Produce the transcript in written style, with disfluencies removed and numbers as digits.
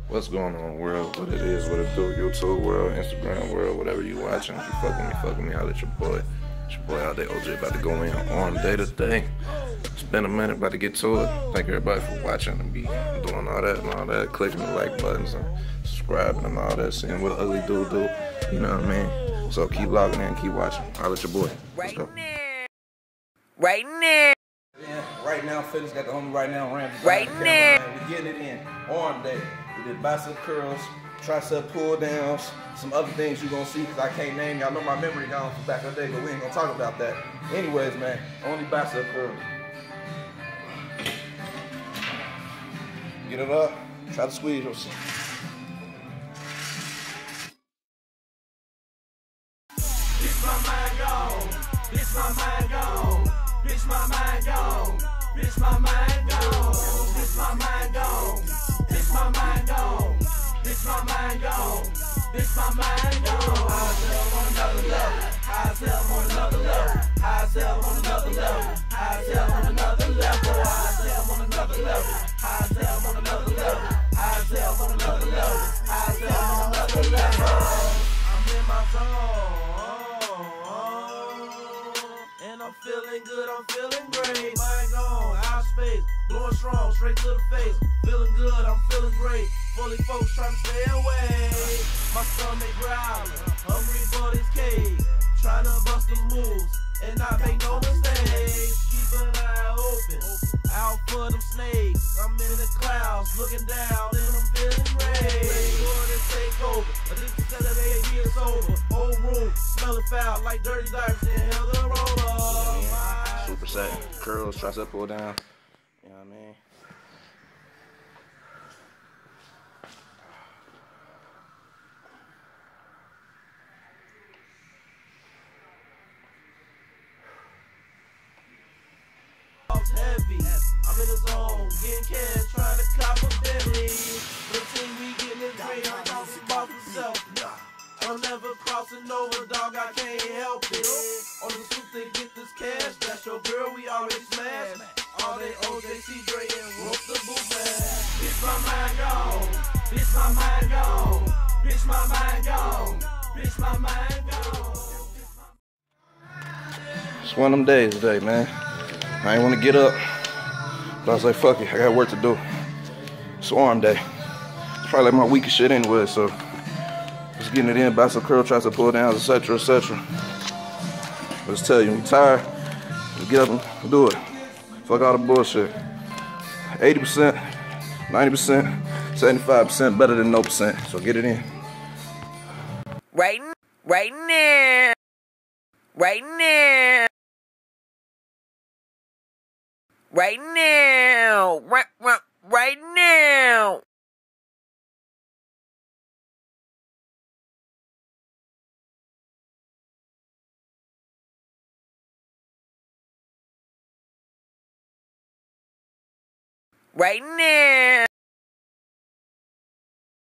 What's going on, world? What it is, what it do, YouTube world, Instagram world, whatever you watching. If you fuck with me, holla at your boy. It's your boy Alldayoj, about to go in on day to day. It's been a minute, about to get to it. Thank everybody for watching and be doing all that and all that, clicking the like buttons and subscribing and all that, seeing what ugly dude do. You know what I mean? So keep logging in, keep watching. Holla at your boy. Let's go. Right now. Yeah, right now, Fitness got the homie right now, Ramsey. Right now. We getting it in arm day. We did bicep curls, tricep pull downs, some other things you gonna see because I can't name. Y'all know my memory gone from back in the day, but we ain't gonna talk about that. Anyways, man, only bicep curls. Get it up. Try to squeeze yourself. Bitch, my mind gone. Bitch, my mind gone. Bitch, my mind gone. Bitch, my mind gone. Bitch, my mind gone. Bitch, my mind gone. Bitch, my mind gone. Bitch, my mind gone. High self on another level. High self on another level. High self on another level. High self on another level. High self on another level. High self on another level. High self on another level. High self on another level. I'm in my zone. And I'm feeling good, I'm feeling great. Mind gone, out space, blowing strong, straight to the face. Feeling good, I'm feeling great. Fully folks trying to stay away. My stomach growling, hungry for this cake. Trying to bust the moves and not make no mistakes. Keep an eye open, out for them snakes. I'm in the clouds, looking down and I'm feeling great. Sure to take over, addicted to the baby, it's over. Whole room, smelling foul like dirty diapers and hell the roller. Super set, curls, tricep pull down. You know what I mean? Heavy, I'm in the zone, getting cash, trying to cop a Bentley. The team we getting this green, I'm talking about myself. I'm never crossing over, dog, I can't help it. On the soup they get this cash, that's your girl, we already smashed. All they OJC Dre and rope the boot man. Bitch, my mind gone. Bitch, my mind gone. Bitch, my mind gone. Bitch, my mind gone. It's one of them days today, man. I ain't want to get up, but I was like, fuck it, I got work to do. It's arm day. It's probably like my weakest shit anyway, so just getting it in, bicep curl, tricep pull downs, etc., etc. Let's tell you, when you're tired, just get up and do it. Fuck all the bullshit. 80%, 90%, 75% better than no percent, so get it in. Right now. Right now. Right now. Right now. Right now. Right now.